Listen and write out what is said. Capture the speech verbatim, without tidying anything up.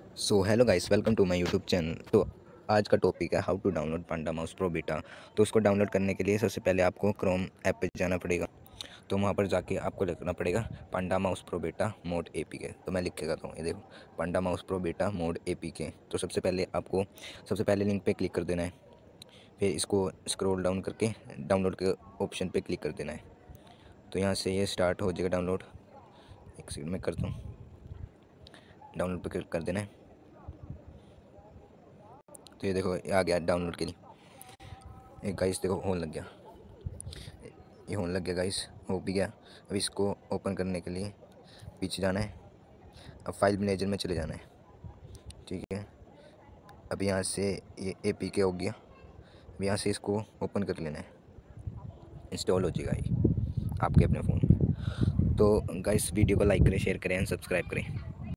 So hello guys, welcome to my YouTube channel. तो आज का टॉपिक है how to download Panda Mouse Pro Beta. तो उसको डाउनलोड करने के लिए सबसे पहले आपको क्रोम ऐप पे जाना पड़ेगा। तो वहाँ पर जाके आपको लिखना पड़ेगा Panda Mouse Pro Beta mod A P K. तो मैं लिख के करता हूँ, ये देखो, Panda Mouse Pro Beta mod A P K. तो सबसे पहले आपको सबसे पहले लिंक पे क्लिक कर देना है। फिर इसको स्क्रॉल डाउन करके डाउनलोड के ऑप्शन पे क्लिक कर देना है। तो यहाँ से ये स्टार्ट हो जाएगा डाउनलोड। एक सेकंड में करता हूँ, डाउनलोड पे क्लिक कर देना है। तो ये देखो, ये आ गया डाउनलोड के लिए। एक गाइस देखो, होने लग गया, ये होने लग गया गाइस, हो भी गया। अब इसको ओपन करने के लिए पीछे जाना है। अब फाइल मैनेजर में चले जाना है, ठीक है। अब यहाँ से ये ए पी के हो गया। अब यहाँ से इसको ओपन कर लेना है, इंस्टॉल हो जाएगा ये आपके अपने फ़ोन में। तो गाइस वीडियो को लाइक करें, शेयर करें एंड सब्सक्राइब करें।